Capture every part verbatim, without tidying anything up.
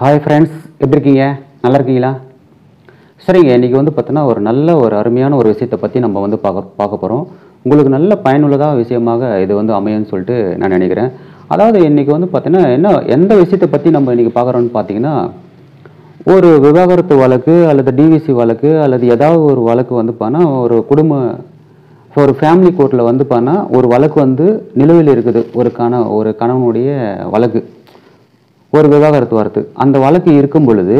Hi friends, எப்படி இருக்கீங்க? நல்லா இருக்கீங்களா? சரிங்க, இன்னைக்கு வந்து பார்த்தீங்கன்னா ஒரு நல்ல ஒரு அருமையான ஒரு விஷயத்தை பத்தி நம்ம வந்து பார்க்க பார்க்க போறோம். உங்களுக்கு நல்ல பயனுள்ளதா விஷயமாக இது வந்து அமையும்னு சொல்லிட்டு நான் நினைக்கிறேன். அதாவது இன்னைக்கு வந்து பார்த்தீங்கன்னா என்ன எந்த விஷயத்தை பத்தி நம்ம இன்னைக்கு பார்க்குறோம்னு பார்த்தீங்கன்னா ஒரு விவாகரத்து வழக்கு அல்லது டிவிசி வழக்கு அல்லது ஏதாவது ஒரு வழக்கு வந்து பார்த்தா ஒரு குடும்ப ஒரு ஃபேமிலி கோர்ட்டில் வந்து பார்த்தா ஒரு வழக்கு வந்து நிலுவையில் இருக்குது. ஒரு கண ஒரு கணவனுடைய வழக்கு ஒரு விவாகரத்து வரத்து அந்த வழக்கு இருக்கும் பொழுது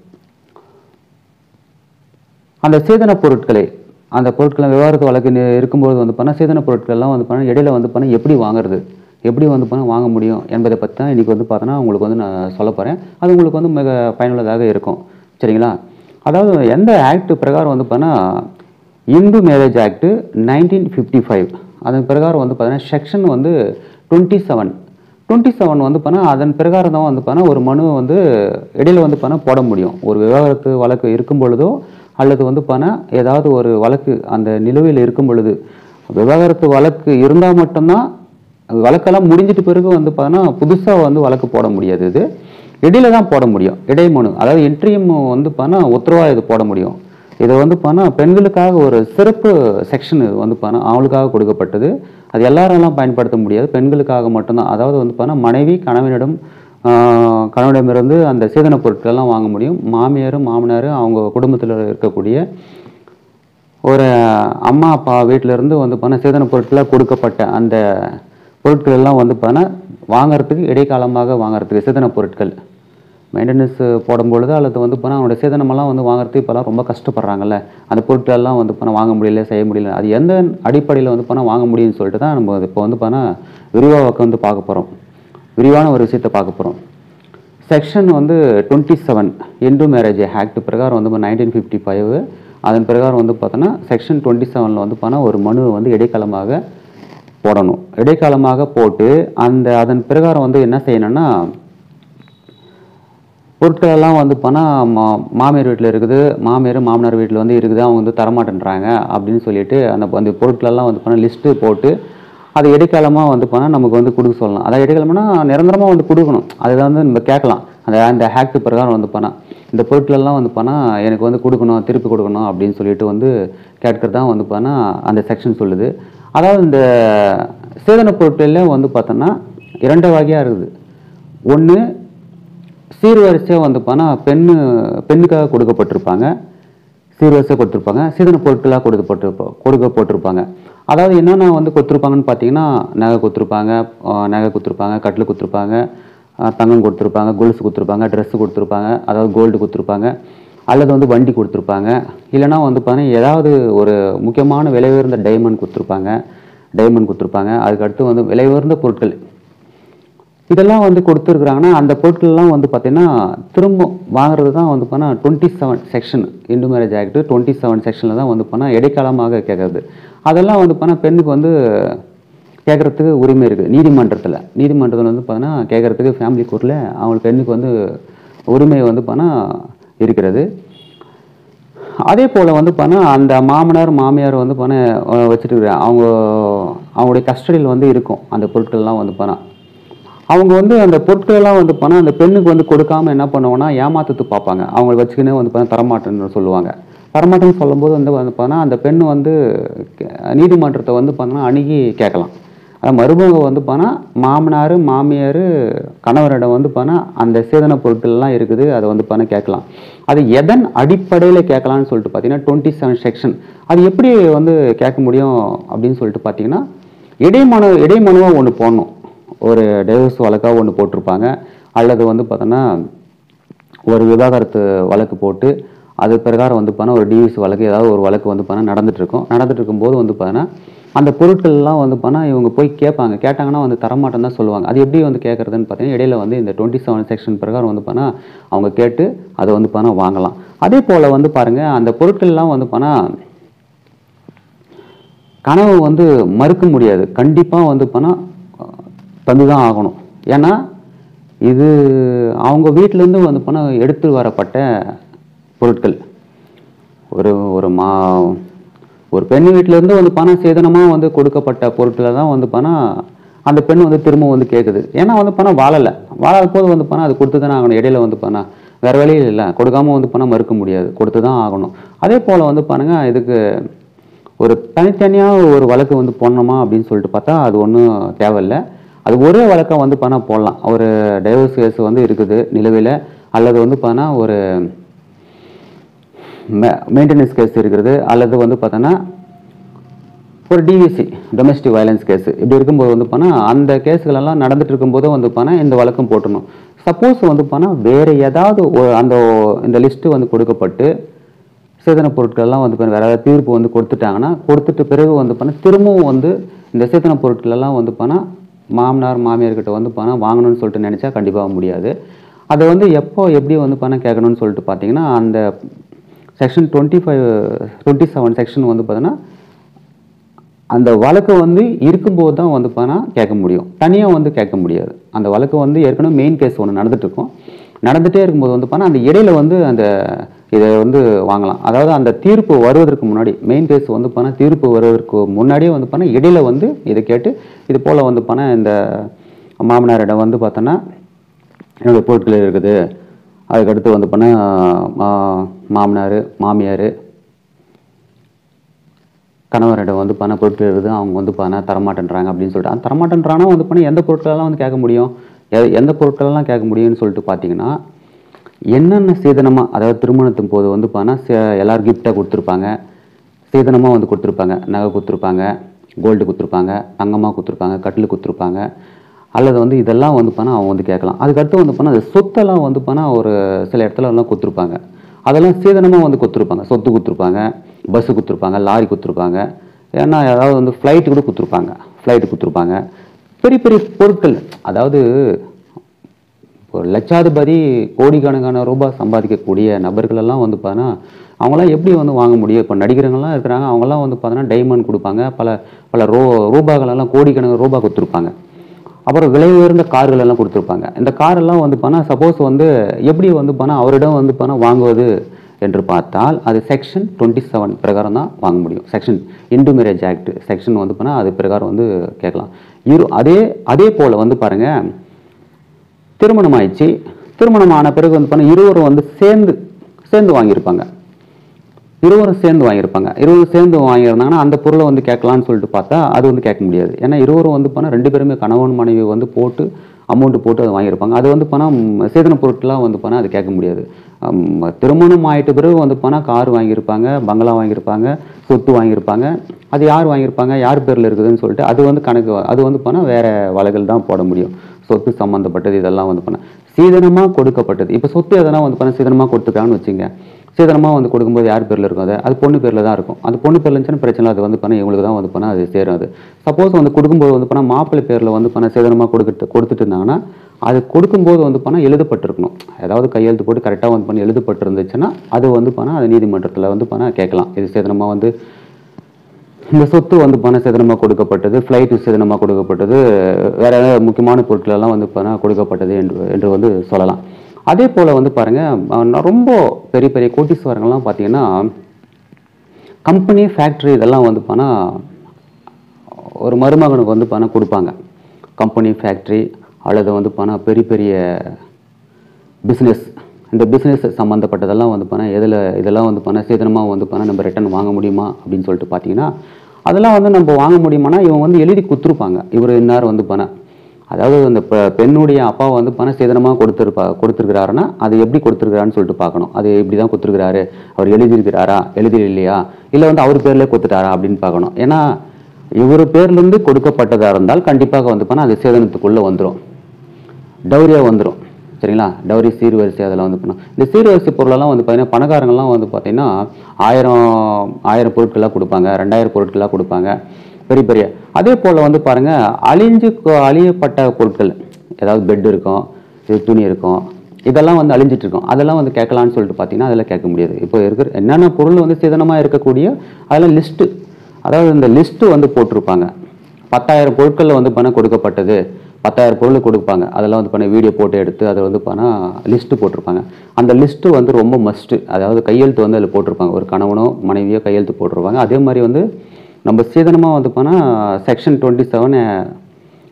அந்த சேதன பொருட்களை அந்த பொருட்களை விவாகரத்து வழக்கு இருக்கும்போது வந்து பார்த்தா சேதன பொருட்கள் எல்லாம் வந்து பார்த்தா இடையில வந்து பார்த்தா எப்படி வாங்குறது எப்படி வந்து பார்த்தா வாங்க முடியும் என்பதை பற்றி தான் இன்றைக்கி வந்து பார்த்தோன்னா உங்களுக்கு வந்து நான் சொல்ல போகிறேன். அது உங்களுக்கு வந்து மிக பயனுள்ளதாக இருக்கும். சரிங்களா? அதாவது எந்த ஆக்ட் பிரகாரம் வந்து பார்த்தா Hindu marriage act nineteen fifty five அதன் பிரகாரம் வந்து பார்த்தீங்கன்னா செக்ஷன் வந்து டுவெண்ட்டி செவன் டுவெண்ட்டி செவன் வந்து பார்த்தா அதன் பிரகாரம் தான் வந்து பார்த்தா ஒரு மனு வந்து இடையில வந்து பார்த்தா போட முடியும். ஒரு விவாகரத்து வழக்கு இருக்கும் பொழுதோ அல்லது வந்து பார்த்தா ஏதாவது ஒரு வழக்கு அந்த நிலுவையில் இருக்கும் பொழுது விவாகரத்து வழக்கு இருந்தால் மட்டும்தான் வழக்கெல்லாம் முடிஞ்சிட்டு பிறகு வந்து பார்த்தோன்னா புதுசாக வந்து வழக்கு போட முடியாது. இது இடையில தான் போட முடியும். இடைமனு அதாவது இன்ட்ரீம் வந்து பார்த்தா உத்தரவாக இது போட முடியும். இதை வந்து பார்த்தா பெண்களுக்காக ஒரு சிறப்பு செக்ஷன் வந்து பார்த்தா அவங்களுக்காக கொடுக்கப்பட்டது. அது எல்லாரெல்லாம் பயன்படுத்த முடியாது, பெண்களுக்காக மட்டும்தான். அதாவது வந்து பார்த்தா மனைவி கணவனிடம் கணவனிடமிருந்து அந்த சேதன பொருட்கள்லாம் வாங்க முடியும். மாமியாரும் மாமனாரும் அவங்க குடும்பத்தில் இருக்கக்கூடிய ஒரு அம்மா அப்பா வீட்டிலேருந்து வந்து பார்த்தா சேதன பொருட்களாக கொடுக்கப்பட்ட அந்த பொருட்கள் எல்லாம் வந்து பார்த்தா வாங்கிறதுக்கு இடைக்காலமாக வாங்கிறதுக்கு சேதன பொருட்கள் மெயின்டெனன்ஸ் போடும்பொழுது அல்லது வந்து பார்த்தா அவனோட சேதனமெல்லாம் வந்து வாங்குறதுக்கு இப்போலாம் ரொம்ப கஷ்டப்படுறாங்கல்ல. அந்த பொருட்களெல்லாம் வந்து பார்த்தா வாங்க முடியல, செய்ய முடியல. அது எந்த அடிப்படையில் வந்து பார்த்தா வாங்க முடியும்னு சொல்லிட்டு தான் நம்ம இப்போ வந்து பார்த்தா விரிவாக வந்து பார்க்க போகிறோம். விரிவான ஒரு விஷயத்தை பார்க்க போகிறோம். செக்ஷன் வந்து twenty seven Hindu marriage act பிரகாரம் வந்து நைன்டீன் ஃபிஃப்டி ஃபைவ் அதன் பிரகாரம் வந்து பார்த்தோன்னா செக்ஷன் டுவெண்ட்டி செவனில் வந்து பார்த்தா ஒரு மனு வந்து இடைக்காலமாக போடணும். இடைக்காலமாக போட்டு அந்த அதன் பிரகாரம் வந்து என்ன செய்யணும்னா பொருட்கள் எல்லாம் வந்து போனால் மா மாமியார் வீட்டில் இருக்குது, மாமியார் மாமனார் வீட்டில் வந்து இருக்குது, அவங்க வந்து தரமாட்டேன்றாங்க அப்படின்னு சொல்லிட்டு அந்த அந்த பொருட்களெல்லாம் வந்து போனால் லிஸ்ட்டு போட்டு அது இடைக்காலமாக வந்து போனால் நமக்கு வந்து கொடுக்க சொல்லலாம். அதாவது இடைக்காலம்னா நிரந்தரமாக வந்து கொடுக்கணும். அதுதான் வந்து நம்ம கேட்கலாம். அந்த அந்த ஆக்ட் பிரகாரம் வந்து போனால் இந்த பொருட்களெல்லாம் வந்து போனால் எனக்கு வந்து கொடுக்கணும், திருப்பி கொடுக்கணும் அப்படின்னு சொல்லிட்டு வந்து கேட்கறது தான் வந்து போனால் அந்த செக்ஷன் சொல்லுது. அதாவது இந்த சேதன பொருட்களில் வந்து பார்த்தோன்னா இரண்டு வகையாக இருக்குது. ஒன்று சீர்வரிசையாக வந்து பார்த்தா பெண்ணு பெண்ணுக்காக கொடுக்கப்பட்டிருப்பாங்க, சீர்வரிசையாக கொடுத்துருப்பாங்க, சீதன பொருட்களாக கொடுக்கப்பட்டிருப்பா கொடுக்கப்பட்டிருப்பாங்க. அதாவது என்னென்ன வந்து கொடுத்துருப்பாங்கன்னு பார்த்தீங்கன்னா நகை கொடுத்துருப்பாங்க, நகை கொடுத்துருப்பாங்க, கட்டில் கொடுத்துருப்பாங்க, தங்கம் கொடுத்துருப்பாங்க, கொலுசு கொடுத்துருப்பாங்க, ட்ரெஸ்ஸு கொடுத்துருப்பாங்க, அதாவது கோல்டு கொடுத்துருப்பாங்க, அல்லது வந்து வண்டி கொடுத்துருப்பாங்க, இல்லைனா வந்து பார்த்தீங்கன்னா ஏதாவது ஒரு முக்கியமான விலை உயர்ந்த டைமண்ட் கொடுத்துருப்பாங்க டைமண்ட் கொடுத்துருப்பாங்க அதுக்கடுத்து வந்து விலை உயர்ந்த பொருட்கள் இதெல்லாம் வந்து கொடுத்துருக்குறாங்கன்னா அந்த பொருட்கள்லாம் வந்து பார்த்தீங்கன்னா திரும்ப வாங்குறது தான் வந்து பார்த்தா twenty seven section Hindu marriage act twenty seven செக்ஷனில் தான் வந்து பார்த்தா இடைக்காலமாக கேட்குறது. அதெல்லாம் வந்து பார்த்தா பெண்ணுக்கு வந்து கேட்குறதுக்கு உரிமை இருக்குது. நீதிமன்றத்தில் நீதிமன்றத்தில் வந்து பார்த்தீங்கன்னா கேட்குறதுக்கு ஃபேமிலி கோர்ட்டில் அவங்களுக்கு பெண்ணுக்கு வந்து உரிமை வந்து பார்த்தா இருக்கிறது. அதே போல் வந்து பார்த்தா அந்த மாமனார் மாமியார் வந்து பார்த்தா வச்சுட்டு அவங்க அவங்களுடைய கஸ்டடியில் வந்து இருக்கும் அந்த பொருட்கள்லாம் வந்து பார்த்தா அவங்க வந்து அந்த பொருட்களெல்லாம் வந்து பார்த்தா அந்த பெண்ணுக்கு வந்து கொடுக்காமல் என்ன பண்ணுவாங்கன்னா ஏமாத்துட்டு பார்ப்பாங்க. அவங்களை வச்சுக்கினே வந்து பார்த்தா தரமாட்டேன்னு சொல்லுவாங்க. தரமாட்டேன்னு சொல்லும்போது வந்து வந்து பார்த்தா அந்த பெண்ணு வந்து நீதிமன்றத்தை வந்து பார்த்தோன்னா அணுகி கேட்கலாம். அது மருமக வந்து பார்த்தா மாமனார் மாமியார் கணவரிடம் வந்து பார்த்தா அந்த சேதன பொருட்கள்லாம் இருக்குது அதை வந்து பார்த்தா கேட்கலாம். அது எதன் அடிப்படையில் கேட்கலான்னு சொல்லிட்டு பார்த்தீங்கன்னா டுவெண்ட்டி செவன் செக்ஷன் அது எப்படி வந்து கேட்க முடியும் அப்படின்னு சொல்லிட்டு பார்த்தீங்கன்னா இடைமனு இடைமனுவாக ஒன்று போடணும். ஒரு டைவர்ஸ் வழக்காக ஒன்று போட்டிருப்பாங்க, அல்லது வந்து பார்த்தோன்னா ஒரு விவாகரத்து வழக்கு போட்டு அது பிரகாரம் வந்து பார்த்தா ஒரு டிவிசி வழக்கு ஏதாவது ஒரு வழக்கு வந்து பார்த்தா நடந்துட்டுருக்கும். நடந்துட்டு இருக்கும்போது வந்து பார்த்தோன்னா அந்த பொருட்கள்லாம் வந்து பார்த்தா இவங்க போய் கேட்பாங்க. கேட்டாங்கன்னா வந்து தரமாட்டேன்னு தான் சொல்லுவாங்க. அது எப்படி வந்து கேட்குறதுன்னு பார்த்தீங்கன்னா இடையில வந்து இந்த டுவெண்ட்டி செவன் செக்ஷன் பிரகாரம் வந்து பார்த்தா அவங்க கேட்டு அதை வந்து பார்த்தா வாங்கலாம். அதே போல் வந்து பாருங்கள் அந்த பொருட்கள்லாம் வந்து பார்த்தா கனவு வந்து மறுக்க முடியாது. கண்டிப்பாக வந்து பார்த்தா தந்து தான் ஆகணும். ஏன்னா இது அவங்க வீட்டிலேருந்து வந்து போனால் எடுத்து வரப்பட்ட பொருட்கள். ஒரு ஒரு மா ஒரு பெண் வீட்டிலேருந்து வந்து பணம் சேதனமாக வந்து கொடுக்கப்பட்ட பொருட்களை தான் வந்து பணம் அந்த பெண் வந்து திரும்ப வந்து கேட்குது. ஏன்னா வந்து பணம் வாழலை வாழாத போது வந்து பணம் அது கொடுத்து தானே ஆகணும். இடையில வந்து பணம் வேறு வழியில் இல்லை, கொடுக்காம வந்து பணம் மறுக்க முடியாது, கொடுத்து தான் ஆகணும். அதே போல் வந்து பாருங்க இதுக்கு ஒரு தனித்தனியாக ஒரு வழக்கு வந்து போடணுமா அப்படின்னு சொல்லிட்டு பார்த்தா அது ஒன்றும் தேவையில்லை. அது ஒரே வழக்கை வந்து பணம் போடலாம். ஒரு டைவர்ஸ் கேஸ் வந்து இருக்குது நிலுவையில், அல்லது வந்து பார்த்தோன்னா ஒரு மெ மெயின்டெனன்ஸ் கேஸ் இருக்கிறது, அல்லது வந்து பார்த்தோன்னா ஒரு டிவிசி டொமஸ்டிக் வயலன்ஸ் கேஸு இப்படி இருக்கும்போது வந்து பார்த்தா அந்த கேஸுகளெல்லாம் நடந்துட்டு இருக்கும்போது வந்து பார்த்தா இந்த வழக்கம் போட்டணும். சப்போஸ் வந்து பார்த்தா வேறு ஏதாவது அந்த இந்த லிஸ்ட்டு வந்து கொடுக்கப்பட்டு சேதன பொருட்கள்லாம் வந்து வேறு ஏதாவது தீர்ப்பு வந்து கொடுத்துட்டாங்கன்னா, கொடுத்துட்டு பிறகு வந்து பார்த்தா திரும்பவும் வந்து இந்த சேதன பொருட்களெல்லாம் வந்து பார்த்தா மாமனார் மாமியார்கிட்ட வந்து பணம் வாங்கணும்னு சொல்லிட்டு நினச்சா கண்டிப்பாக முடியாது. அதை வந்து எப்போ எப்படி வந்து பணம் கேட்கணும்னு சொல்லிட்டு பார்த்தீங்கன்னா, அந்த section twenty five twenty seven section வந்து பார்த்தோன்னா அந்த வழக்கு வந்து இருக்கும்போது தான் வந்து பணம் கேட்க முடியும், தனியாக வந்து கேட்க முடியாது. அந்த வழக்கு வந்து ஏற்கனவே மெயின் கேஸ் ஒன்று நடந்துட்டு இருக்கும், நடந்துகிட்டே இருக்கும்போது வந்து பணம் அந்த இடையில வந்து அந்த இதை வந்து வாங்கலாம். அதாவது அந்த தீர்ப்பு வருவதற்கு முன்னாடி, மெயின் கேஸ் வந்து பணம் தீர்ப்பு வருவதற்கு முன்னாடியே வந்து பணம் இடையில வந்து இதை கேட்டு இது போல் வந்து பணம் இந்த மாமனாரிடம் வந்து பார்த்தோன்னா என்னுடைய பொருட்கள் இருக்குது, அதுக்கடுத்து வந்து பணம் மாமனார் மாமியார் கணவரிடம் வந்து பண பொருட்கள் இருக்குது, அவங்க வந்து பணம் தரமாட்டேன்றாங்க அப்படின்னு சொல்லிட்டு அந்த தரமாட்டேன்றானா வந்து பணம் எந்த பொருட்களெல்லாம் வந்து கேட்க முடியும், எந்த பொருட்களெல்லாம் கேட்க முடியும்னு சொல்லிட்டு பார்த்தீங்கன்னா, என்னென்ன சீதனமாக, அதாவது திருமணத்தின் போது வந்து பணம் எல்லோரும் கிஃப்டாக கொடுத்துருப்பாங்க, சீதனமாக வந்து கொடுத்துருப்பாங்க, நகை கொடுத்துருப்பாங்க, கோல்டு கொடுத்துருப்பாங்க, தங்கமாக கொடுத்துருப்பாங்க, கட்டில் கொடுத்துருப்பாங்க, அல்லது வந்து இதெல்லாம் வந்து பணம் அவங்க வந்து கேட்கலாம். அதுக்கடுத்து வந்து பணம் அது சொத்தெல்லாம் வந்து பணம் ஒரு சில இடத்துல எல்லாம் கொடுத்துருப்பாங்க, அதெல்லாம் சீதனமாக வந்து கொடுத்துருப்பாங்க. சொத்து கொடுத்துருப்பாங்க, பஸ்ஸு கொடுத்துருப்பாங்க, லாரி கொடுத்துருப்பாங்க, ஏன்னா ஏதாவது வந்து ஃப்ளைட்டு கூட கொடுத்துருப்பாங்க, ஃப்ளைட்டு கொடுத்துருப்பாங்க, பெரிய பெரிய பொருட்கள். அதாவது ஒரு லட்சாதிபதி கோடிக்கணக்கான ரூபாய் சம்பாதிக்கக்கூடிய நபர்களெல்லாம் வந்து பார்த்தோன்னா அவங்களாம் எப்படி வந்து வாங்க முடியும்? இப்போ நடிகர்கள்லாம் இருக்கிறாங்க, அவங்களாம் வந்து பார்த்தோன்னா டைமண்ட் கொடுப்பாங்க, பல பல ரூ ரூபாய்களெல்லாம் கோடிக்கணக்கான ரூபாய் கொடுத்துருப்பாங்க. அப்புறம் விலை உயர்ந்த கார்கள் எல்லாம் கொடுத்துருப்பாங்க. இந்த காரெல்லாம் வந்து பார்த்தா சப்போஸ் வந்து எப்படி வந்து பார்த்தா அவரிடம் வந்து பார்த்தா வாங்குவது என்று பார்த்தால் அது செக்ஷன் டுவெண்ட்டி செவன் பிரகாரம் தான் வாங்க முடியும். Section Hindu marriage act section வந்து பார்த்தா அது பிரகாரம் வந்து கேட்கலாம். இரு அதே அதே போல் வந்து பாருங்கள், திருமணம் ஆயிடுச்சு, திருமணம் ஆன பிறகு வந்து பார்த்தா இருவரும் வந்து சேர்ந்து சேர்ந்து வாங்கியிருப்பாங்க, இருவரும் சேர்ந்து வாங்கியிருப்பாங்க இருவரும் சேர்ந்து வாங்கியிருந்தாங்கன்னா அந்த பொருளை வந்து கேட்கலான்னு சொல்லிட்டு பார்த்தா அது வந்து கேட்க முடியாது. ஏன்னா இருவரும் வந்து பணம் ரெண்டு பேருமே கணவன் மனைவி வந்து போட்டு அமௌண்ட்டு போட்டு அதை வாங்கியிருப்பாங்க. அது வந்து பணம் சேதன பொருட்களாக வந்து பணம் அது கேட்க முடியாது. திருமணம் ஆகிட்ட பிறகு வந்து பணம் கார் வாங்கியிருப்பாங்க, பங்களா வாங்கியிருப்பாங்க, சொத்து வாங்கியிருப்பாங்க, அது யார் வாங்கியிருப்பாங்க, யார் பேரில் இருக்குதுன்னு சொல்லிட்டு அது வந்து கணக்கு, அது வந்து பணம் வேறு வழக்குகள் தான் போட முடியும். சொத்து சம்மந்தப்பட்டது இதெல்லாம் வந்து பணம் சீதனமாக கொடுக்கப்பட்டது. இப்போ சொத்து எதனா வந்து பணம் சீதனமாக கொடுத்துட்டான்னு வச்சுங்க, சீதனமாக வந்து கொடுக்கும்போது யார் பேரில் இருக்கும், அது அது பொண்ணு பேரில் தான் இருக்கும். அது பொண்ணு பேரில் இருந்துச்சுன்னா பிரச்சனை, அது வந்து பணம் இவங்களுக்கு தான் வந்து பணம் அது சேரும். அது சப்போஸ் வந்து கொடுக்கும்போது வந்து பணம் மாப்பிள்ளை பேரில் வந்து பணம் சீதனமாக கொடுத்துட்டு கொடுத்துட்டு இருந்தாங்கன்னா அது கொடுக்கும்போது வந்து பணம் எழுதப்பட்டிருக்கணும், ஏதாவது கையெழுத்து போட்டு கரெக்டாக வந்து பணம் எழுதப்பட்டிருந்துச்சுன்னா அது வந்து பணம் அது நீதிமன்றத்தில் வந்து பணம் கேட்கலாம். இது சீதனமாக வந்து இந்த சொத்து வந்து பணம் சேதனமாக கொடுக்கப்பட்டது, ஃப்ளைட்டு சேதனமாக கொடுக்கப்பட்டது, வேறு ஏதாவது முக்கியமான பொருட்களெல்லாம் வந்து பணம் கொடுக்கப்பட்டது என்று என்று வந்து சொல்லலாம். அதே போல் வந்து பாருங்கள், ரொம்ப பெரிய பெரிய கோட்டீஸ்வரங்கள்லாம் பார்த்தீங்கன்னா கம்பெனி ஃபேக்ட்ரி இதெல்லாம் வந்து பணம் ஒரு மருமகனுக்கு வந்து பணம் கொடுப்பாங்க. கம்பெனி ஃபேக்ட்ரி அல்லது வந்து பணம் பெரிய பெரிய பிஸ்னஸ், இந்த பிஸ்னஸ் சம்மந்தப்பட்டதெல்லாம் வந்து பணம் எதில் இதெல்லாம் வந்து பணம் சீதனமாக வந்து பணம் நம்ம ரிட்டர்ன் வாங்க முடியுமா அப்படின்னு சொல்லிட்டு பார்த்தீங்கன்னா அதெல்லாம் வந்து நம்ம வாங்க முடியுமானா இவங்க வந்து எழுதி கொடுத்துருப்பாங்க, இவர் இன்னார் வந்து பணம், அதாவது அந்த பெண்ணுடைய அப்பா வந்து பணம் சேதனமாக கொடுத்துருப்பா கொடுத்துருக்கிறாருன்னா அது எப்படி கொடுத்துருக்கிறான்னு சொல்லிட்டு பார்க்கணும். அது எப்படி தான் கொடுத்துருக்கிறாரு, அவர் எழுதியிருக்கிறாரா, எழுதி இல்லையா, இல்லை வந்து அவர் பேர்லேயே கொடுத்துட்டாரா அப்படின்னு பார்க்கணும். ஏன்னா இவர் பேர்லேருந்து கொடுக்கப்பட்டதாக இருந்தால் கண்டிப்பாக வந்து பணம் அது சேதனத்துக்குள்ளே வந்துடும், டௌரியாக வந்துடும். சரிங்களா, டௌரி சீர்வரிசை அதெல்லாம் வந்து பண்ணோம். இந்த சீர்வரிசை பொருளெல்லாம் வந்து பார்த்தீங்கன்னா பணக்காரங்கள்லாம் வந்து பார்த்தீங்கன்னா ஆயிரம் ஆயிரம் பொருட்களாக கொடுப்பாங்க, ரெண்டாயிரம் பொருட்களாக கொடுப்பாங்க, பெரிய பெரிய. அதே போல் வந்து பாருங்கள், அழிஞ்சு அழியப்பட்ட பொருட்கள், ஏதாவது பெட் இருக்கும், இது துணி இருக்கும், இதெல்லாம் வந்து அழிஞ்சிட்டு இருக்கும், அதெல்லாம் வந்து கேட்கலான்னு சொல்லிட்டு பார்த்தீங்கன்னா அதெல்லாம் கேட்க முடியாது. இப்போ இருக்கிற என்னென்ன பொருள் வந்து சேதனமாக இருக்கக்கூடிய அதெல்லாம் லிஸ்ட்டு, அதாவது இந்த லிஸ்ட்டு வந்து போட்டிருப்பாங்க. பத்தாயிரம் பொருட்களில் வந்து பணம் கொடுக்கப்பட்டது, பத்தாயிரம் பொருள் கொடுப்பாங்க, அதெல்லாம் வந்து பண்ண வீடியோ போட்டு எடுத்து அதை வந்து பண்ணால் லிஸ்ட்டு போட்டிருப்பாங்க. அந்த லிஸ்ட்டு வந்து ரொம்ப மஸ்ட்டு, அதாவது கையெழுத்து வந்து அதில் போட்டிருப்பாங்க, ஒரு கணவனோ மனைவியோ கையெழுத்து போட்டிருப்பாங்க. அதே மாதிரி வந்து நம்ம சீதனமாக வந்து போனால் section twenty seven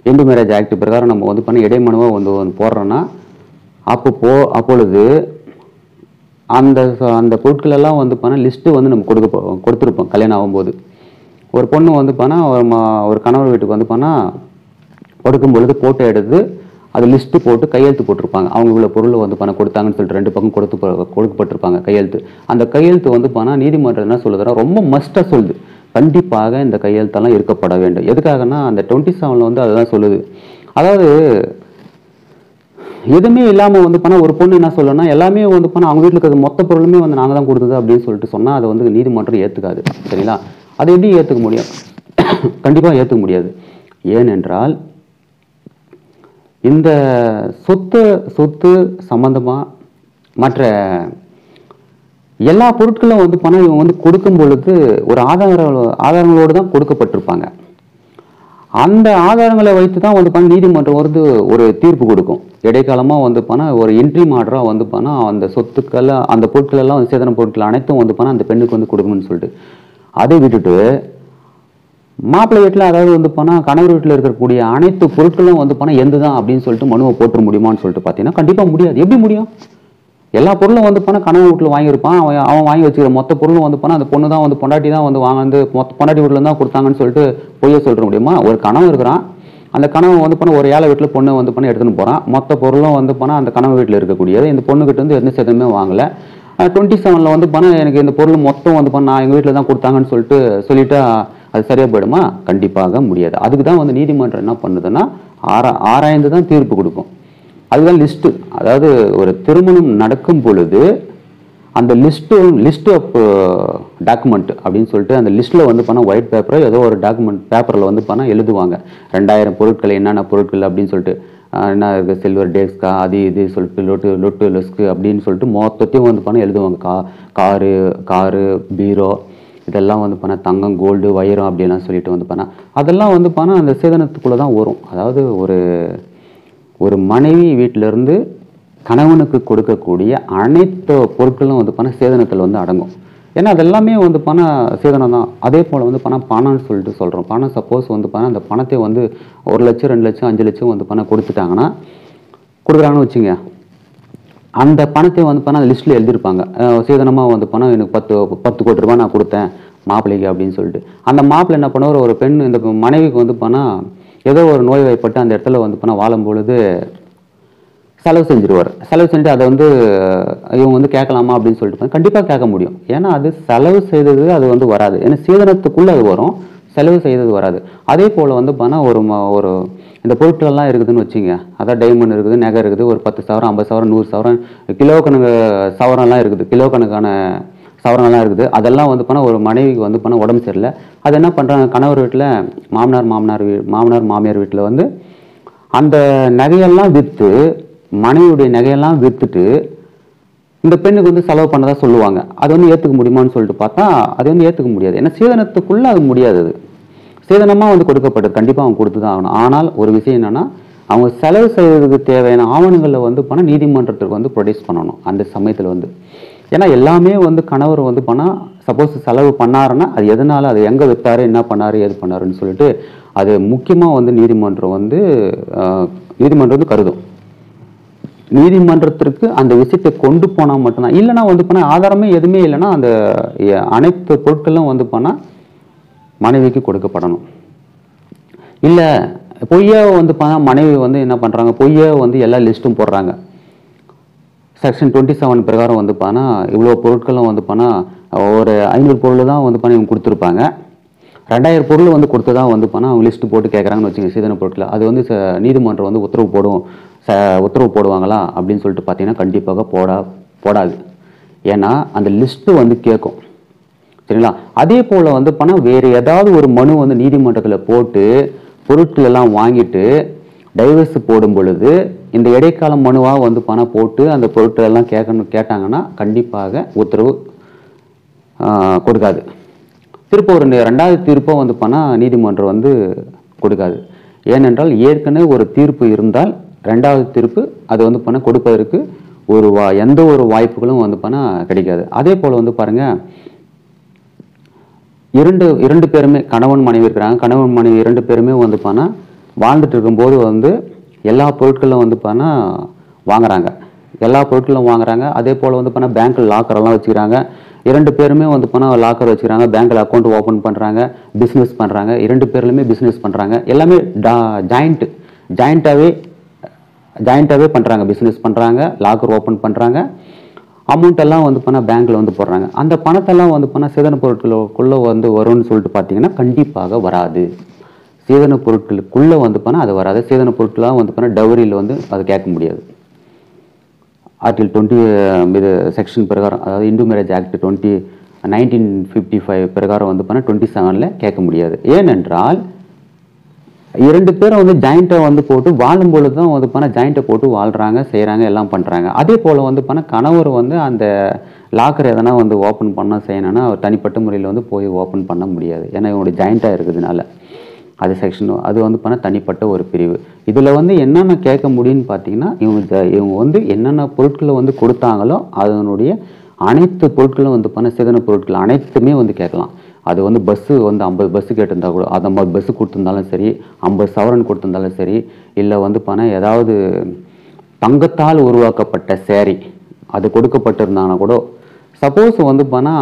Hindu marriage act பிரகாரம் நம்ம வந்து பண்ண இடைமனுவாக வந்து வந்து போடுறோன்னா அப்போ போ அப்பொழுது அந்த அந்த பொருட்கள் எல்லாம் வந்து பண்ண லிஸ்ட்டு வந்து நம்ம கொடுக்க கொடுத்துருப்போம். கல்யாணம் ஆகும்போது ஒரு பொண்ணு வந்து பண்ணா ஒரு ஒரு கணவர் வீட்டுக்கு வந்து பண்ணா கொடுக்கும் பொழுது போட்டோ எடுத்து அது லிஸ்ட்டு போட்டு கையெழுத்து போட்டிருப்பாங்க. அவங்க இவ்வளோ பொருள் வந்து பணம் கொடுத்தாங்கன்னு சொல்லிட்டு ரெண்டு பக்கம் கொடுத்து கொடுக்கப்பட்டிருப்பாங்க கையெழுத்து. அந்த கையெழுத்து வந்து பண்ணால் நீதிமன்றம் என்ன சொல்லுதுன்னா ரொம்ப மஸ்ட்டாக சொல்லுது, கண்டிப்பாக இந்த கையெழுத்தெல்லாம் இருக்கப்பட வேண்டும். எதுக்காகனா அந்த டுவெண்ட்டி செவனில் வந்து அதுதான் சொல்லுது. அதாவது எதுவுமே இல்லாமல் வந்து பண்ணால் ஒரு பொண்ணு என்ன சொல்லணும்னா எல்லாமே வந்து பண்ணால் அவங்க வீட்டில் இருக்கிறது மொத்த பொருளுமே வந்து நாங்கள் தான் கொடுத்தது அப்படின்னு சொல்லிட்டு சொன்னால் அதை வந்து நீதிமன்றம் ஏற்றுக்காது. சரிங்களா? அதை எப்படி ஏற்றுக்க முடியும்? கண்டிப்பாக ஏற்றுக்க முடியாது. ஏனென்றால் இந்த சொத்து சொத்து சம்பந்தமாக மற்ற எல்லா பொருட்களும் வந்து பணம் இவங்க வந்து கொடுக்கும் பொழுது ஒரு ஆதார ஆதாரங்களோடு தான் கொடுக்கப்பட்டிருப்பாங்க. அந்த ஆதாரங்களை வைத்து தான் வந்து பண்ண நீதிமன்றம் வந்து ஒரு தீர்ப்பு கொடுக்கும். இடைக்காலமாக வந்து பண்ணால் ஒரு இன்ட்ரி ஆர்டராக வந்து பண்ணால் அந்த சொத்துக்கள் அந்த பொருட்கள் எல்லாம் வந்து சேதன பொருட்கள் அனைத்தும் வந்து பண்ணால் அந்த பெண்ணுக்கு வந்து கொடுக்கணும்னு சொல்லிட்டு அதை விட்டுட்டு மாப்பிள்ளை வீட்டில் அதாவது வந்து பண்ணால் கணவர் வீட்டில் இருக்கக்கூடிய அனைத்து பொருட்களும் வந்து பண்ணால் எந்த தான் அப்படின்னு சொல்லிட்டு மனுவை போட்டுற முடியுமான்னு சொல்லிட்டு பார்த்தீங்கன்னா கண்டிப்பாக முடியாது. எப்படி முடியும்? எல்லா பொருளும் வந்து பண்ணால் கணவர் வீட்டில் வாங்கியிருப்பான், அவன் அவன் வாங்கி வச்சுக்கிற மொத்த பொருளும் வந்து பண்ணால் அந்த பொண்ணு தான் வந்து பொண்டாட்டி தான் வந்து வாங்க வந்து மொத்த பொண்டாட்டி வீட்டில் தான் கொடுத்தாங்கன்னு சொல்லிட்டு பொய்ய சொல்லிட முடியுமா? ஒரு கணவன் இருக்கிறான், அந்த கணவன் வந்து பண்ண ஒரு ஏழை வீட்டில் பொண்ணு வந்து பண்ண எடுத்துன்னு போகிறான், மொத்த பொருளும் வந்து பண்ணால் அந்த கணவன் வீட்டில் இருக்கக்கூடியது இந்த பொண்ணுக்கிட்ட வந்து எந்த சேதமே வாங்கலை. டுவெண்ட்டி செவனில் வந்து பண்ணால் எனக்கு இந்த பொருள் மொத்தம் வந்து பண்ண எங்கள் வீட்டில் தான் கொடுத்தாங்கன்னு சொல்லிட்டு சொல்லிட்டா அது சரியாக போயிடுமா? கண்டிப்பாக முடியாது. அதுக்கு தான் வந்து நீதிமன்றம் என்ன பண்ணுதுன்னா ஆரா ஆராய்ந்து தான் தீர்ப்பு கொடுக்கும். அதுதான் லிஸ்ட்டு. அதாவது ஒரு திருமணம் நடக்கும் பொழுது அந்த லிஸ்ட்டு லிஸ்ட் ஆஃப் டாக்குமெண்ட் அப்படின்னு சொல்லிட்டு அந்த லிஸ்ட்டில் வந்து பண்ணால் ஒயிட் பேப்பரோ ஏதோ ஒரு டாக்குமெண்ட் பேப்பரில் வந்து பண்ணால் எழுதுவாங்க. ரெண்டாயிரம் பொருட்கள் என்னென்ன பொருட்கள் அப்படின்னு சொல்லிட்டு என்ன இருக்குது, சில்வர் டேஸ்கா அது இது சொல்லிட்டு லொட்டு லொட்டு லொஸ்க்கு அப்படின்னு சொல்லிட்டு மொத்தத்தையும் வந்து பண்ணால் எழுதுவாங்க. கா காரு காரு பீரோ இதெல்லாம் வந்து பண்ணால் தங்கம் கோல்டு வைரம் அப்படிலாம் சொல்லிட்டு வந்து பண்ணால் அதெல்லாம் வந்து பண்ணால் அந்த சேதனத்துக்குள்ளே தான் வரும். அதாவது ஒரு ஒரு மனைவி வீட்டிலேருந்து கணவனுக்கு கொடுக்கக்கூடிய அனைத்து பொருட்களும் வந்து பண்ணால் சேதனத்தில் வந்து அடங்கும். ஏன்னா அதெல்லாமே வந்து பணம் சேதனம் தான். அதே போல் வந்து பணம் பணம்னு சொல்லிட்டு சொல்கிறோம். பணம் சப்போஸ் வந்து பணம் அந்த பணத்தை வந்து ஒரு லட்சம் ரெண்டு லட்சம் அஞ்சு லட்சம் வந்து பணம் கொடுத்துட்டாங்கன்னா கொடுக்குறாங்கன்னு வச்சுங்க, அந்த பணத்தை வந்து பணம் அந்த லிஸ்ட்டில் எழுதியிருப்பாங்க. சேதனமாக வந்து பணம் எனக்கு பத்து பத்து கோடி ரூபாய் நான் கொடுத்தேன் மாப்பிள்ளைக்கு அப்படின்னு சொல்லிட்டு அந்த மாப்பிள்ளை என்ன பண்ணுவார், ஒரு பெண் இந்த மனைவிக்கு வந்து பணம் ஏதோ ஒரு நோய் வாய்ப்பட்டு அந்த இடத்துல வந்து பணம் வாழும் பொழுது செலவு செஞ்சிருவார். செலவு செஞ்சுட்டு அதை வந்து இவங்க வந்து கேட்கலாமா அப்படின்னு சொல்லிட்டு கண்டிப்பாக கேட்க முடியும். ஏன்னா அது செலவு செய்தது அது வந்து வராது. ஏன்னா சேதனத்துக்குள்ளே அது வரும், செலவு செய்தது வராது. அதே போல் வந்து பணம் ஒரு ஒரு இந்த பொருட்கள்லாம் இருக்குதுன்னு வச்சுங்க, அதான் டைமண்ட் இருக்குது, நகை இருக்குது, ஒரு பத்து சவரம் ஐம்பது சவரம் நூறு சவரம் கிலோ கணக்கு சவரம்லாம் இருக்குது, கிலோ கணக்கான சவரம்லாம் இருக்குது. அதெல்லாம் வந்து பண்ணால் ஒரு மனைவிக்கு வந்து பண்ணால் உடம்பு சரியில்லை, அது என்ன பண்ணுறாங்க, கணவர் வீட்டில் மாமனார் மாமனார் வீ மாமனார் மாமியார் வீட்டில் வந்து அந்த நகையெல்லாம் விற்று மனைவியுடைய நகையெல்லாம் விற்றுட்டு இந்த பெண்ணுக்கு வந்து செலவு பண்ணதான் சொல்லுவாங்க. அது வந்து ஏற்றுக்க முடியுமான்னு சொல்லிட்டு பார்த்தா அது வந்து ஏற்றுக்க முடியாது. ஏன்னா சேதனத்துக்குள்ளே அது முடியாது. அது சேதனமாக வந்து கொடுக்கப்பட்டது, கண்டிப்பாக அவங்க கொடுத்து தான் ஆகணும். ஆனால் ஒரு விஷயம் என்னென்னா அவங்க செலவு செய்வதற்கு தேவையான ஆவணங்களில் வந்து பணம் நீதிமன்றத்துக்கு வந்து ப்ரொடியூஸ் பண்ணணும் அந்த சமயத்தில் வந்து. ஏன்னா எல்லாமே வந்து கணவர் வந்து பணம் சப்போஸ் செலவு பண்ணாருன்னா அது எதனால், அது எங்கே விற்றாரு, என்ன பண்ணார், எது பண்ணாருன்னு சொல்லிட்டு அது முக்கியமாக வந்து நீதிமன்றம் வந்து நீதிமன்றம் வந்து கருதும். நீதிமன்றத்திற்கு அந்த விஷயத்தை கொண்டு போனால் மட்டும்தான். இல்லைனா வந்து பண்ணால் ஆதாரமே எதுவுமே இல்லைன்னா அந்த அனைத்து பொருட்களும் வந்து பண்ணால் மனைவிக்கு கொடுக்கப்படணும். இல்லை பொய்யா வந்து பண்ணால் மனைவி வந்து என்ன பண்ணுறாங்க, பொய்யா வந்து எல்லா லிஸ்ட்டும் போடுறாங்க. செக்ஷன் டுவெண்ட்டி செவன் பிரகாரம் வந்து பண்ணால் இவ்வளோ பொருட்களும் வந்து பண்ணால் ஒரு ஐநூறு பொருள் தான் வந்து பண்ணி இவங்க கொடுத்துருப்பாங்க, ரெண்டாயிரம் பொருள் வந்து கொடுத்து தான் வந்து பண்ணால் அவங்க லிஸ்ட்டு போட்டு கேட்குறாங்கன்னு வச்சுங்க சீதன பொருட்கள். அது வந்து நீதிமன்றம் வந்து உத்தரவு போடும் ச உத்தரவு போடுவாங்களா அப்படின்னு சொல்லிட்டு பார்த்தீங்கன்னா கண்டிப்பாக போடா போடாது. ஏன்னா அந்த லிஸ்ட்டு வந்து கேட்கும். சரிங்களா? அதே போல் வந்து பணம் வேறு ஏதாவது ஒரு மனு வந்து நீதிமன்றத்தில் போட்டு பொருட்கள் எல்லாம் வாங்கிட்டு டைவர்ஸ் போடும் பொழுது இந்த இடைக்கால மனுவாக வந்து பணம் போட்டு அந்த பொருட்கள் எல்லாம் கேட்கணும் கேட்டாங்கன்னா கண்டிப்பாக உத்தரவு கொடுக்காது. திருப்ப ஒரு ரெண்டாவது தீர்ப்பை வந்து பணம் நீதிமன்றம் வந்து கொடுக்காது. ஏனென்றால் ஏற்கனவே ஒரு தீர்ப்பு இருந்தால் ரெண்டாவது தீர்ப்பு அது வந்து பண்ண கொடுப்பதற்கு ஒரு வா எந்த ஒரு வாய்ப்புகளும் வந்து பண்ண கிடைக்காது. அதே போல் வந்து பாருங்கள், இரண்டு இரண்டு பேருமே கணவன் மனைவி இருக்கிறாங்க, கணவன் மனைவி இரண்டு பேருமே வந்து பண்ணால் வாழ்ந்துட்டு இருக்கும்போது வந்து எல்லா பொருட்களும் வந்து பார்த்தா வாங்குறாங்க, எல்லா பொருட்களும் வாங்குறாங்க. அதே போல் வந்து பார்த்தா பேங்க்கில் லாக்கரெல்லாம் வச்சுக்கிறாங்க. இரண்டு பேருமே வந்து பார்த்தா லாக்கர் வச்சுக்கிறாங்க, பேங்க்கில் அக்கௌண்ட் ஓப்பன் பண்ணுறாங்க, பிஸ்னஸ் பண்ணுறாங்க. இரண்டு பேர்லையுமே பிஸ்னஸ் பண்ணுறாங்க. எல்லாமே டா ஜாயிண்ட்டு ஜாயிண்ட்டாகவே ஜாயிண்ட்டாகவே பண்ணுறாங்க, பிஸ்னஸ் பண்ணுறாங்க, லாக்கர் ஓப்பன் பண்ணுறாங்க. அமௌண்ட்டெல்லாம் வந்து பார்த்தா பேங்க்கில் வந்து போடுறாங்க. அந்த பணத்தெல்லாம் வந்து பார்த்தா சேதன பொருட்களுக்குள்ளே வந்து வரும்னு சொல்லிட்டு பார்த்தீங்கன்னா கண்டிப்பாக வராது. சேதன பொருட்களுக்குள்ளே வந்து பார்த்தா அது வராது. சேதன பொருட்களாக வந்து பார்த்தா டவரியில் வந்து அது கேட்க முடியாது. ஆர்டிகல் டுவெண்ட்டி இது செக்ஷன் பிரகாரம், அதாவது Hindu marriage act twenty nineteen fifty five பிரகாரம் வந்து பார்த்தா டுவெண்ட்டி செவனில் கேட்க முடியாது. ஏனென்றால் இரண்டு பேரும் வந்து ஜாயிண்ட்டாக வந்து போட்டு வாழும்பொழுது தான் வந்து பார்த்தா ஜாயிண்ட்டை போட்டு வாழ்கிறாங்க, செய்கிறாங்க, எல்லாம் பண்ணுறாங்க. அதே போல் வந்து பார்த்தா கணவர் வந்து அந்த லாக்கர் எதனா வந்து ஓப்பன் பண்ண செய்யணும்னா அவர் தனிப்பட்ட முறையில் வந்து போய் ஓப்பன் பண்ண முடியாது. ஏன்னா இவங்களுடைய ஜாயிண்ட்டாக இருக்கிறதுனால அது செக்ஷன், அது வந்து பார்த்தா தனிப்பட்ட ஒரு பிரிவு. இதில் வந்து என்னென்ன கேட்க முடியும்னு பார்த்தீங்கன்னா இவங்க இவங்க வந்து என்னென்ன பொருட்களை வந்து கொடுத்தாங்களோ அதனுடைய அனைத்து பொருட்களும் வந்து பார்த்தா சேதன பொருட்கள் அனைத்துமே வந்து கேட்கலாம். அது வந்து பஸ்ஸு வந்து ஐம்பது பஸ்ஸு கேட்டிருந்தா கூட, அது ஐம்பது பஸ்ஸு கொடுத்துருந்தாலும் சரி, ஐம்பது சவரன் கொடுத்துருந்தாலும் சரி, இல்லை வந்து பார்த்தா ஏதாவது தங்கத்தால் உருவாக்கப்பட்ட சேரீ அது கொடுக்கப்பட்டிருந்தாங்கன்னா கூட, சப்போஸ் வந்து பார்த்தா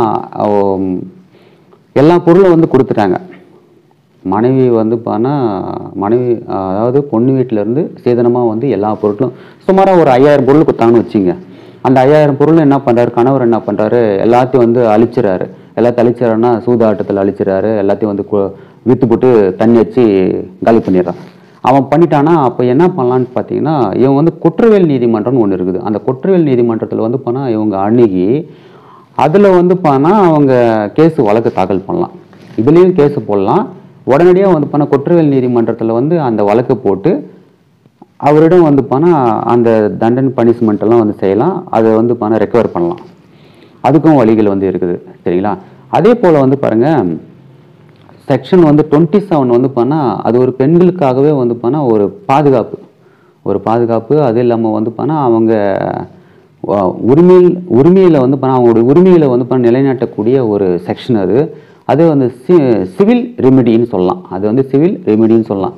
எல்லா பொருளும் வந்து கொடுத்துட்டாங்க. மனைவி வந்து பார்த்தா மனைவி அதாவது பொண்ணு வீட்டிலேருந்து சேதனமாக வந்து எல்லா பொருட்களும் சுமாராக ஒரு ஐயாயிரம் பொருள் கொடுத்தாங்கன்னு வச்சுங்க. அந்த ஐயாயிரம் பொருள் என்ன பண்ணுறாரு, கணவர் என்ன பண்ணுறாரு, எல்லாத்தையும் வந்து அழிச்சிடறாரு. எல்லாத்தையும் அழிச்சிடறாருன்னா சூதாட்டத்தில் அழிச்சிடறாரு. எல்லாத்தையும் வந்து விற்று போட்டு தண்ணி வச்சு காலி பண்ணிடுறான். அவன் பண்ணிட்டானா அப்போ என்ன பண்ணலான்னு பார்த்தீங்கன்னா இவங்க வந்து குற்றவியல் நீதிமன்றம்னு ஒன்று இருக்குது. அந்த குற்றவியல் நீதிமன்றத்தில் வந்து பார்த்தா இவங்க அணுகி அதில் வந்து பார்த்தா அவங்க கேஸு வழக்கு தாக்கல் பண்ணலாம். இதுலேயும் கேஸு போடலாம். உடனடியாக வந்து பார்த்தா குற்றவியல் நீதிமன்றத்தில் வந்து அந்த வழக்கு போட்டு அவரிடம் வந்து பார்த்தா அந்த தண்டனை பனிஷ்மெண்ட் எல்லாம் வந்து செய்யலாம். அதை வந்து பார்த்தா ரெக்கவர் பண்ணலாம். அதுக்கும் வழிகள் வந்து இருக்குது, சரிங்களா? அதே போல் வந்து பாருங்கள், செக்ஷன் வந்து டுவெண்ட்டி செவன் வந்து பார்த்தா அது ஒரு பெண்களுக்காகவே வந்து பார்த்தா ஒரு பாதுகாப்பு ஒரு பாதுகாப்பு அது இல்லாமல் வந்து பார்த்தா அவங்க உரிமையில் உரிமையில் வந்து பார்த்தா அவங்களுடைய உரிமையில் வந்து பார்த்தா நிலைநாட்டக்கூடிய ஒரு செக்ஷன் அது. அது வந்து சி சிவில் ரெமிடின்னு சொல்லலாம். அது வந்து சிவில் ரெமிடின்னு சொல்லலாம்.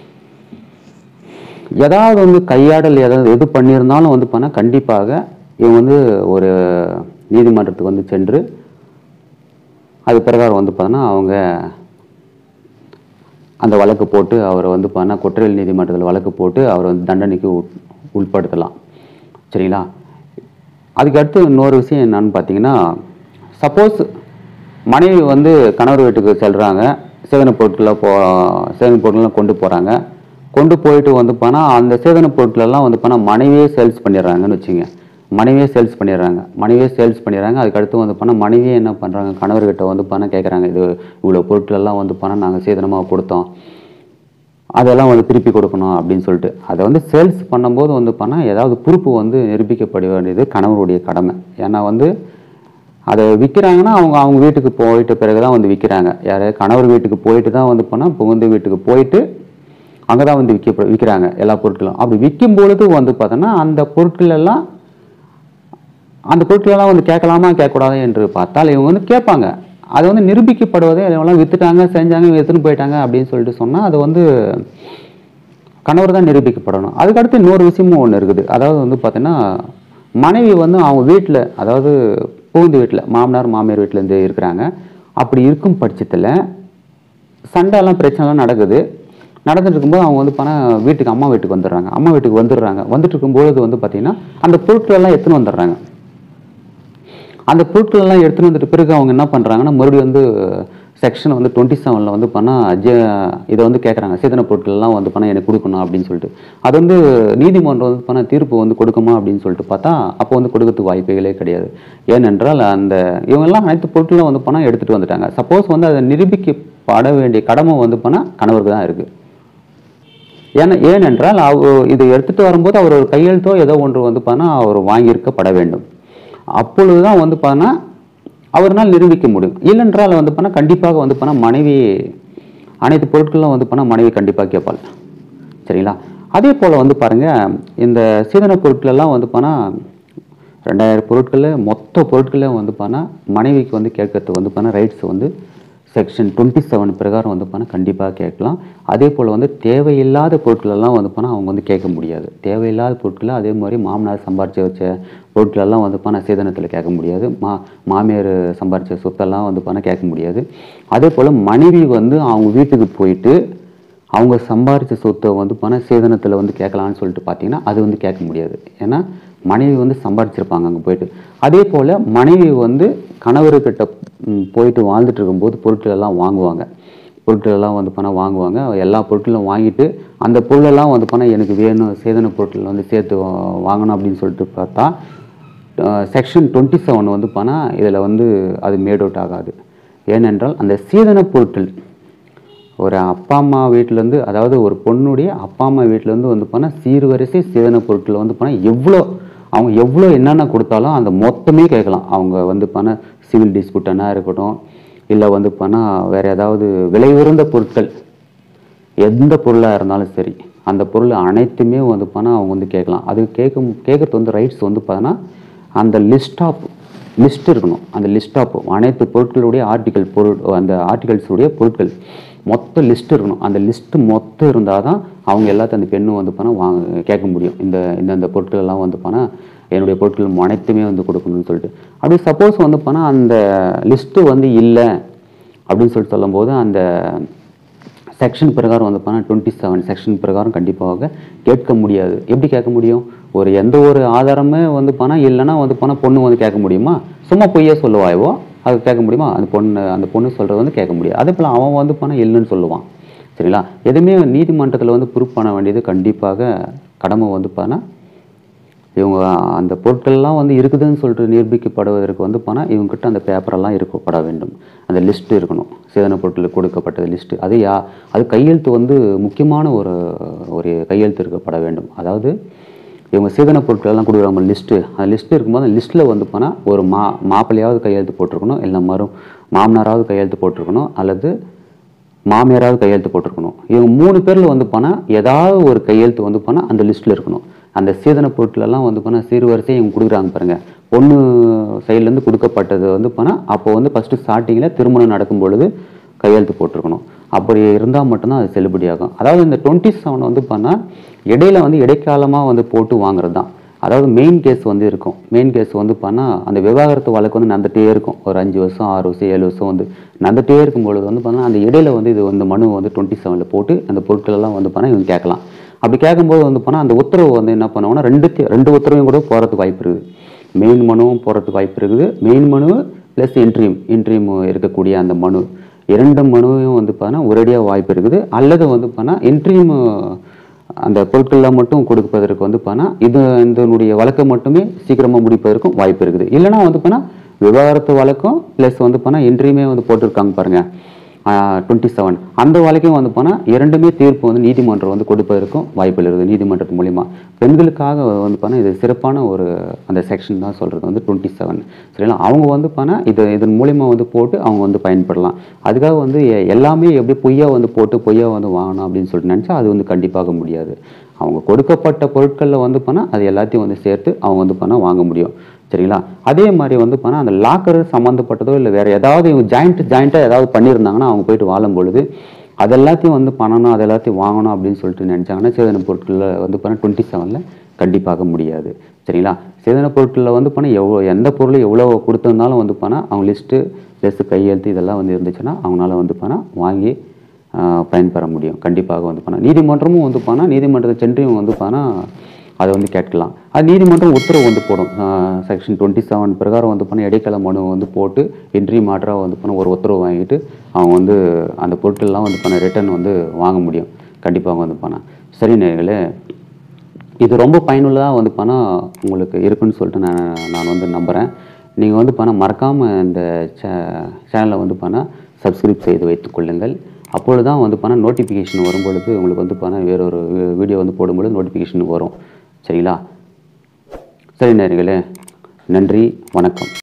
ஏதாவது வந்து கையாடல் ஏதாவது எது பண்ணியிருந்தாலும் வந்து பார்த்தா கண்டிப்பாக இவங்க வந்து ஒரு நீதிமன்றத்துக்கு வந்து சென்று அது பிரகாரம் வந்து பார்த்தோன்னா அவங்க அந்த வழக்கு போட்டு அவரை வந்து பார்த்தா குற்றவியல் நீதிமன்றத்தில் வழக்கு போட்டு அவரை வந்து தண்டனைக்கு உட்படுத்தலாம், சரிங்களா? அதுக்கடுத்து இன்னொரு விஷயம் என்னன்னு பார்த்தீங்கன்னா, சப்போஸ் மனைவி வந்து கணவர் வீட்டுக்கு செல்கிறாங்க, சேதன பொருட்களை போ சேதன பொருட்கள்லாம் கொண்டு போகிறாங்க. கொண்டு போயிட்டு வந்து போனால் அந்த சேதன பொருட்களெல்லாம் வந்து போனால் மனைவியே சேல்ஸ் பண்ணிடுறாங்கன்னு வச்சுங்க. மனைவியே சேல்ஸ் பண்ணிடுறாங்க மனைவியே சேல்ஸ் பண்ணிடுறாங்க அதுக்கடுத்து வந்து போனால் மனைவியே என்ன பண்ணுறாங்க, கணவர்கிட்ட வந்து பணம் கேட்குறாங்க. இது இவ்வளோ பொருட்களெல்லாம் வந்து பணம் நாங்கள் சேதனமாக கொடுத்தோம், அதெல்லாம் வந்து திருப்பி கொடுக்கணும் அப்படின்னு சொல்லிட்டு அதை வந்து சேல்ஸ் பண்ணும்போது வந்து பண்ணால் ஏதாவது பொறுப்பு வந்து நிரூபிக்கப்பட வேண்டியது கணவருடைய கடமை. ஏன்னா வந்து அதை விற்கிறாங்கன்னா அவங்க அவங்க வீட்டுக்கு போயிட்ட பிறகு தான் வந்து விற்கிறாங்க. யார் கணவர் வீட்டுக்கு போயிட்டு தான் வந்து போனால் புகுந்த வீட்டுக்கு போயிட்டு அங்கே தான் வந்து விற்க விற்கிறாங்க எல்லா பொருட்களும். அப்படி விற்கும் பொழுது வந்து பார்த்தோன்னா அந்த பொருட்கள் எல்லாம் அந்த பொருட்களெல்லாம் வந்து கேட்கலாமா கேட்கக்கூடாது என்று பார்த்தால் இவங்க வந்து கேட்பாங்க. அது வந்து நிரூபிக்கப்படுவதே இவங்கெல்லாம் விற்றுட்டாங்க செஞ்சாங்க எடுத்துன்னு போயிட்டாங்க அப்படின்னு சொல்லிட்டு சொன்னால் அது வந்து கணவர் தான் நிரூபிக்கப்படணும். அதுக்கடுத்து இன்னொரு விஷயமும் ஒன்று இருக்குது. அதாவது வந்து பார்த்தீங்கன்னா மனைவி வந்து அவங்க வீட்டில் அதாவது புகுந்த வீட்டில் மாமனார் மாமியார் வீட்டிலேருந்து இருக்கிறாங்க. அப்படி இருக்கும் பட்சத்தில் சண்டைலாம் பிரச்சனைலாம் நடக்குது. நடந்துட்டு இருக்கும்போது அவங்க வந்து பணம் வீட்டுக்கு அம்மா வீட்டுக்கு வந்துடுறாங்க. அம்மா வீட்டுக்கு வந்துடுறாங்க வந்துட்டு இருக்கும்போது வந்து பார்த்தீங்கன்னா அந்த பொருட்களெல்லாம் எடுத்துன்னு வந்துடுறாங்க. அந்த பொருட்களெல்லாம் எடுத்துன்னு வந்துட்டு பிறகு அவங்க என்ன பண்ணுறாங்கன்னா மறுபடியும் வந்து செக்ஷன் வந்து டுவெண்ட்டி செவனில் வந்து பண்ணால் ஜே இதை வந்து கேட்குறாங்க, சேதன பொருட்கள்லாம் வந்து பண்ணால் எனக்கு கொடுக்கணும் அப்படின்னு சொல்லிட்டு. அது வந்து நீதிமன்றம் வந்து பண்ணால் தீர்ப்பு வந்து கொடுக்குமா அப்படின்னு சொல்லிட்டு பார்த்தா அப்போ வந்து கொடுக்கறதுக்கு வாய்ப்புகளே கிடையாது. ஏனென்றால் அந்த இவங்கெல்லாம் அனைத்து பொருட்களும் வந்து பண்ணால் எடுத்துகிட்டு வந்துட்டாங்க. சப்போஸ் வந்து அதை நிரூபிக்கப்பட வேண்டிய கடமை வந்து பண்ணால் கணவருக்கு தான் இருக்குது. ஏன்னா ஏனென்றால் அவர் இதை எடுத்துகிட்டு வரும்போது அவர் ஒரு கையெழுத்தோ ஏதோ ஒன்று வந்து பார்த்தா அவர் வாங்கியிருக்கப்பட வேண்டும். அப்பொழுது தான் வந்து பார்த்தா அவரால் நிரூபிக்க முடியும். இல்லைன்றால் வந்து பண்ணால் கண்டிப்பாக வந்து பண்ணால் மனைவி அனைத்து பொருட்களும் வந்து பண்ணால் மனைவி கண்டிப்பாக கேட்பாள், சரிங்களா? அதே போல் வந்து பாருங்கள், இந்த சீதன பொருட்களெல்லாம் வந்து பண்ணால் ரெண்டாயிரம் பொருட்களில் மொத்த பொருட்களே வந்து பண்ணால் மனைவிக்கு வந்து கேட்கறதுக்கு வந்து பண்ணால் ரைட்ஸ் வந்து செக்ஷன் டுவெண்ட்டி செவன் பிரகாரம் வந்து பண்ணால் கண்டிப்பாக கேட்கலாம். அதே போல் வந்து தேவையில்லாத பொருட்களெல்லாம் வந்து பண்ணால் அவங்க வந்து கேட்க முடியாது. தேவையில்லாத பொருட்களை அதே மாதிரி மாமனார் சம்பாரித்து வச்ச பொருட்களெல்லாம் வந்து பண்ணால் சேதனத்தில் கேட்க முடியாது. மா மாமியார் சம்பாரித்த சொத்தெல்லாம் வந்து பண்ணால் கேட்க முடியாது. அதே போல் மனைவி வந்து அவங்க வீட்டுக்கு போயிட்டு அவங்க சம்பாரித்த சொத்தை வந்து பணம் சேதனத்தில் வந்து கேட்கலான்னு சொல்லிட்டு பார்த்தீங்கன்னா அது வந்து கேட்க முடியாது. ஏன்னா மனைவி வந்து சம்பாரிச்சிருப்பாங்க அங்கே போயிட்டு. அதே போல் மனைவி வந்து கணவர்கிட்ட போயிட்டு வாழ்ந்துட்டு இருக்கும்போது பொருட்கள் எல்லாம் வாங்குவாங்க. பொருட்கள் எல்லாம் வந்து பணம் வாங்குவாங்க. எல்லா பொருட்களும் வாங்கிட்டு அந்த பொருளெல்லாம் வந்து பணம் எனக்கு வேணும், சேதன பொருட்கள் வந்து சேர்த்து வாங்கணும் அப்படின்னு சொல்லிட்டு பார்த்தா செக்ஷன் டுவெண்ட்டி செவன் வந்து பணம் இதில் வந்து அது மேட் அவுட் ஆகாது. ஏனென்றால் அந்த சேதன பொருட்கள் ஒரு அப்பா அம்மா வீட்டிலேருந்து, அதாவது ஒரு பொண்ணுடைய அப்பா அம்மா வீட்டிலேருந்து வந்து போனால் சீர்வரிசை சேதன பொருட்கள் வந்து போனால் எவ்வளோ அவங்க எவ்வளோ என்னென்ன கொடுத்தாலும் அந்த மொத்தமே கேட்கலாம். அவங்க வந்து போனால் சிவில் டிஸ்பியூட்டனாக இருக்கட்டும், இல்லை வந்து போனால் வேறு ஏதாவது விலை உயர்ந்த பொருட்கள் எந்த பொருளாக இருந்தாலும் சரி, அந்த பொருள் அனைத்துமே வந்து போனால் அவங்க வந்து கேட்கலாம். அது கேட்கும் கேட்குறது வந்து ரைட்ஸ் வந்து பார்த்தோன்னா அந்த லிஸ்ட் ஆஃப் லிஸ்ட் இருக்கணும். அந்த லிஸ்ட் ஆஃப் அனைத்து பொருட்களுடைய ஆர்டிகல் பொருள் அந்த ஆர்டிகல்ஸுடைய பொருட்கள் மொத்த லிஸ்ட் இருக்கணும். அந்த லிஸ்ட்டு மொத்தம் இருந்தால் தான் அவங்க எல்லாத்தையும் அந்த பெண்ணும் வந்து போனால் வாங்க கேட்க முடியும். இந்த இந்தந்த பொருட்கள் எல்லாம் வந்து போனால் என்னுடைய பொருட்கள் அனைத்துமே வந்து கொடுக்கணும்னு சொல்லிட்டு. அப்படி சப்போஸ் வந்து போனால் அந்த லிஸ்ட்டு வந்து இல்லை அப்படின்னு சொல்லிட்டு சொல்லும்போது அந்த செக்ஷன் பிரகாரம் வந்து போனால் டுவெண்ட்டி செவன் செக்ஷன் பிரகாரம் கண்டிப்பாக கேட்க முடியாது. எப்படி கேட்க முடியும்? ஒரு எந்த ஒரு ஆதாரமே வந்து போனால் இல்லைன்னா வந்து போனால் பொண்ணு வந்து கேட்க முடியுமா? சும்மா பொய்யே சொல்லுவாயோ அது கேட்க முடியுமா? அந்த பொண்ணு அந்த பொண்ணு சொல்கிறது வந்து கேட்க முடியாது. அதே போல் அவன் வந்து போனால் இல்லைன்னு சொல்லுவான். சரிங்களா? எதுவுமே நீதிமன்றத்தில் வந்து ப்ரூஃப் பண்ண வேண்டியது கண்டிப்பாக கடமை வந்து போனால் இவங்க அந்த பொருட்கள்லாம் வந்து இருக்குதுன்னு சொல்லிட்டு நிரூபிக்கப்படுவதற்கு வந்து போனால் இவங்ககிட்ட அந்த பேப்பரெல்லாம் இருக்கப்பட வேண்டும். அந்த லிஸ்ட்டு இருக்கணும். சேதன பொருட்களுக்கு கொடுக்கப்பட்டது லிஸ்ட்டு. அது யா அது கையெழுத்து வந்து முக்கியமான ஒரு ஒரு கையெழுத்து இருக்கப்பட வேண்டும். அதாவது இவங்க சேதன பொருட்களெல்லாம் கொடுக்குறாங்க லிஸ்ட்டு. அந்த லிஸ்ட்டு இருக்கும்போது அந்த லிஸ்ட்டில் வந்து போனால் ஒரு மா மாப்பிள்ளையாவது கையெழுத்து போட்டிருக்கணும், இல்லை மறு மாமனாராவது கையெழுத்து போட்டிருக்கணும், அல்லது மாமியாராவது கையெழுத்து போட்டிருக்கணும். இவங்க மூணு பேரில் வந்து போனால் ஏதாவது ஒரு கையெழுத்து வந்து போனால் அந்த லிஸ்ட்டில் இருக்கணும். அந்த சேதன பொருட்களெல்லாம் வந்து போனால் சீர்வரிசை இவங்க கொடுக்குறாங்க பாருங்கள். பொண்ணு சைட்லேருந்து கொடுக்கப்பட்டது வந்து போனால் அப்போ வந்து ஃபஸ்ட்டு ஸ்டார்டிங்கில் திருமணம் நடக்கும் பொழுது கையெழுத்து போட்டிருக்கணும். அப்படி இருந்தால் மட்டும்தான் அது செல்லுபடியாகும். அதாவது இந்த டுவெண்ட்டி செவன் வந்து பண்ணால் இடையில வந்து இடைக்காலமாக வந்து போட்டு வாங்குறது தான். அதாவது மெயின் கேஸ் வந்து இருக்கும். மெயின் கேஸ் வந்து பண்ணால் அந்த விவாகரத்து வழக்கு வந்து நடந்துகிட்டே இருக்கும். ஒரு அஞ்சு வருஷம் ஆறு வருஷம் ஏழு வருஷம் வந்து நடந்துகிட்டே இருக்கும்பொழுது வந்து பண்ணால் அந்த இடையில வந்து இது வந்து மனு வந்து டுவெண்ட்டி செவனில் போட்டு அந்த பொருட்களெல்லாம் வந்து பண்ணால் இவங்க கேட்கலாம். அப்படி கேட்கும்போது வந்து போனால் அந்த உத்தரவு வந்து என்ன பண்ணுவோம்னா ரெண்டு ரெண்டு உத்தரவையும் கூட போகிறதுக்கு வாய்ப்பு இருக்குது. மெயின் மனுவும் போகிறதுக்கு வாய்ப்பு இருக்குது. மெயின் மனு ப்ளஸ் இன்ட்ரீம் இன்ட்ரீம் இருக்கக்கூடிய அந்த மனு இரண்டு மனுவையும் வந்து பார்த்தா ஒரேடியாக வாய்ப்பு இருக்குது. அல்லது வந்து பார்த்தா இன்ட்ரீம் அந்த பொருட்கள்லாம் மட்டும் கொடுப்பதற்கு வந்து பார்த்தா இது இதனுடைய வழக்கை மட்டுமே சீக்கிரமாக முடிப்பதற்கும் வாய்ப்பு இருக்குது. இல்லைனா வந்து பார்த்தா விவாகரத்து வழக்கம் ப்ளஸ் வந்து பார்த்தா இன்ட்ரீமே வந்து போட்டிருக்காங்க பாருங்கள் டுவெண்ட்டி செவன் அந்த வழக்கையும் வந்து போனால் இரண்டுமே தீர்ப்பு வந்து நீதிமன்றம் வந்து கொடுப்பதற்கும் வாய்ப்புகள் இருக்குது. நீதிமன்றத்து மூலிமா பெண்களுக்காக வந்து போனால் இது சிறப்பான ஒரு அந்த செக்ஷன் தான் சொல்கிறது வந்து டுவெண்ட்டி செவன் சரிங்களா? அவங்க வந்து போனால் இது இதன் மூலிமா வந்து போட்டு அவங்க வந்து பயன்படலாம். அதுக்காக வந்து எல்லாமே எப்படி பொய்யா வந்து போட்டு பொய்யா வந்து வாங்கணும் அப்படின்னு சொல்லிட்டு நினச்சா அது வந்து கண்டிப்பாக முடியாது. அவங்க கொடுக்கப்பட்ட பொருட்களில் வந்து போனால் அது எல்லாத்தையும் வந்து சேர்த்து அவங்க வந்து போனால் வாங்க முடியும். சரிங்களா? அதே மாதிரி வந்து போனால் அந்த லாக்கரு சம்மந்தப்பட்டதோ இல்லை வேறு ஏதாவது இவங்க ஜாயிண்ட் ஜாயிண்ட்டாக ஏதாவது பண்ணியிருந்தாங்கன்னா அவங்க போயிட்டு வாழும் பொழுது அது எல்லாத்தையும் வந்து பண்ணணும், அது எல்லாத்தையும் வாங்கணும் அப்படின்னு சொல்லிட்டு நினச்சாங்கன்னா சேதன பொருட்களில் வந்து போனால் டுவெண்ட்டி செவனில் கண்டிப்பாக முடியாது. சரிங்களா? சேதன பொருட்களில் வந்து போனால் எவ்வளோ எந்த பொருள் எவ்வளோ கொடுத்துருந்தாலும் வந்து போனால் அவங்க லிஸ்ட்டு ப்ளஸ் கையெழுத்து இதெல்லாம் வந்து இருந்துச்சுன்னா அவங்களால வந்து போனால் வாங்கி பயன்பெற முடியும். கண்டிப்பாக வந்து போனால் நீதிமன்றமும் வந்து போனால் நீதிமன்றத்தை சென்றியும் வந்து போனால் அதை வந்து கேட்கலாம். அது நீதிமன்றம் உத்தரவு வந்து போடும். செக்ஷன் டுவெண்ட்டி செவன் பிரகாரம் வந்து போனால் இடைக்கால மனு வந்து போட்டு இன்ட்ரி மாற்றாக வந்து போனால் ஒரு உத்தரவு வாங்கிட்டு அவங்க வந்து அந்த பொருட்கள்லாம் வந்து போனால் ரிட்டர்ன் வந்து வாங்க முடியும். கண்டிப்பாக வந்து போனால் சரி நேயர்களே, இது ரொம்ப பயனுள்ளதாக வந்து போனால் உங்களுக்கு இருக்குன்னு சொல்லிட்டு நான் நான் வந்து நம்புகிறேன். நீங்கள் வந்து போனால் மறக்காமல் இந்த சே சேனலை வந்து போனால் சப்ஸ்கிரைப் செய்து வைத்துக் கொள்ளுங்கள். அப்பொழுது தான் வந்து போனால் நோட்டிஃபிகேஷன் வரும்பொழுது உங்களுக்கு வந்து போனால் வேறொரு வீடியோ வந்து போடும்பொழுது நோட்டிஃபிகேஷன் வரும். சரிங்களா? சரி நேயர்களே, நன்றி, வணக்கம்.